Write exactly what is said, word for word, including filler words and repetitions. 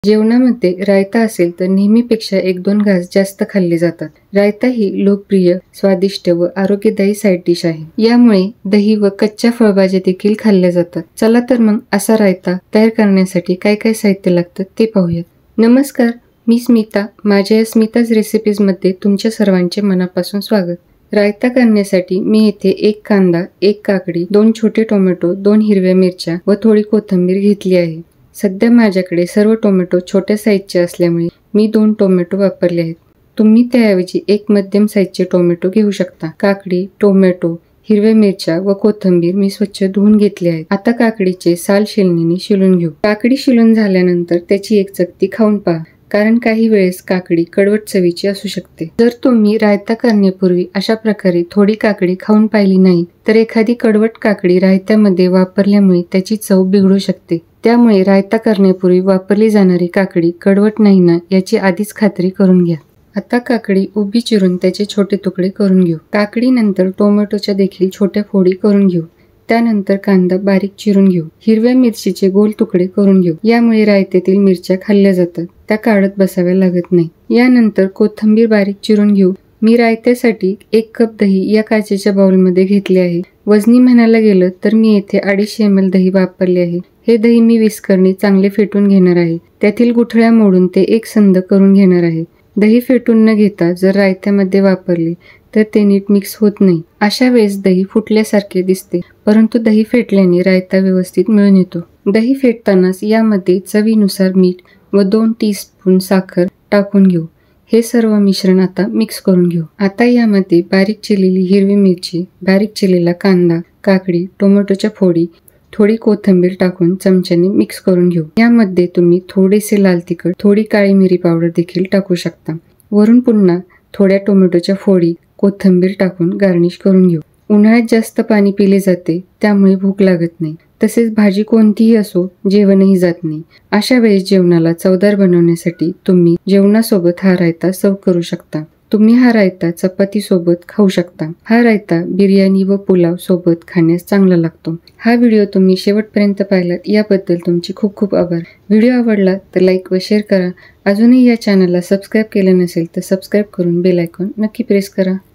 जेवणामध्ये रायता असेल तर नेहमीपेक्षा एक दोन घास जास्त खाल्ले जातात। रायता ही लोकप्रिय, स्वादिष्ट व आरोग्यदायी साईड डिश आहे। यामुळे दही व कच्च्या फळभाज्या देखील खाल्ल्या जातात। चला तर मग असा रायता तयार करण्यासाठी काय काय साहित्य लागतं ते पाहूयात। नमस्कार, मी स्मिता। माझ्या या स्मिताज रेसिपीज मध्ये तुमच्या सर्वांचे मनापासून स्वागत। रायता करण्यासाठी मी येथे एक कांदा, एक काकडी, दोन छोटे टोमॅटो, दोन हिरव्या मिरच्या व थोडी कोथिंबीर घेतली आहे। सध्या माझ्याकडे सर्व टोमॅटो छोट्या साईजचे असल्यामुळे मी दोन टोमॅटो वापरले आहेत। तुम्ही त्याऐवजी एक मध्यम साईजचे टोमॅटो घेऊ शकता। काकडी, टोमॅटो, हिरव्या मिरच्या व कोथिंबीर मी स्वच्छ धुवून घेतली आहे। आता काकडीचे साल शिलणीने शिलून घेऊ। काकडी शिलून झाल्यानंतर त्याची एक चकती खाऊन पहा, कारण काही वेळेस काकडी कडवट चवीची असू शकते। जर तुम्ही रायता करण्यापूर्वी अशा प्रकारे थोडी काकडी खाऊन पाहिली नाही तर एखादी कडवट काकडी रायत्यामध्ये वापरल्यामुळे त्याची चव बिघडू शकते। त्यामुळे रायता करण्यापूर्वी वापरली जाणारी काकडी कडवट नाही ना याची आधीच खात्री करून घ्या। आता काकडी उभी चिरून त्याचे छोटे तुकडे करून घेऊ। काकडी नंतर टोमॅटोच्या देखील छोट्या फोडी करून घेऊ। त्यानंतर कांदा बारीक चिरून घेऊ। हिरव्या मिरचीचे गोल तुकडे करून घेऊ। यामुळे रायत्यातील मिरच्या खाल्ल्या जातात, त्या काढत बसाव्या लागत नाही। यानंतर कोथिंबीर बारीक चिरून घेऊ। मी रायत्यासाठी एक कप दही या काचेच्या बाउलमध्ये घेतले आहे। वजनी म्हणायला गेलं तर मी येथे अडीचशे एम एल दही वापरले आहे। हे दही मी विस्करने चांगले फेटून घेणार आहे। त्यातील गुठळ्या मोडून ते एक संध करून घेणार आहे। दही फेटून न घेता जर रायत्यामध्ये वापरले तर ते नीट मिक्स होत नाही। अशा वेळेस दही फुटल्यासारखे दिसते, परंतु दही फेटल्याने रायता व्यवस्थित मिळून येतो। दही फेटतानाच यामध्ये चवीनुसार मीठ व दोन टीस्पून साखर टाकून घेऊ। हे सर्व मिश्रण आता मिक्स करून घेऊ। आता यामध्ये बारीक चिरलेली हिरवी मिरची, बारीक चिरलेला कांदा, काकडी, टोमॅटोच्या फोडी, थोडी कोथिंबीर टाकून चमच्याने मिक्स करून घेऊ। यामध्ये तुम्ही थोडेसे लाल तिखट, थोडी काळी मिरी पावडर देखील टाकू शकता। वरून पुन्हा थोड्या टोमॅटोच्या फोडी, कोथिंबीर टाकून गार्निश करून घेऊ। उन्हाळ्यात जास्त पाणी पिले जाते, त्यामुळे भूक लागत नाही। तसेच भाजी कोणतीही असो जेवणही जात नाही। अशा वेळेस जेवणाला चवदार बनवण्यासाठी तुम्ही जेवणासोबत हा रायता सर्व करू शकता। तुम्ही हा रायता चपाती सोबत खाऊ शकता। हा रायता बिर्याणी व पुलाव सोबत खाण्यास चांगला लागतो। हा व्हिडिओ तुम्ही शेवटपर्यंत पाहिलात याबद्दल तुमचे खूप खूप आभार। व्हिडिओ आवडला तर लाईक व शेअर करा। अजूनही या चॅनलला सबस्क्राईब केले नसेल तर सबस्क्राईब करून बेल आयकॉन नक्की प्रेस करा।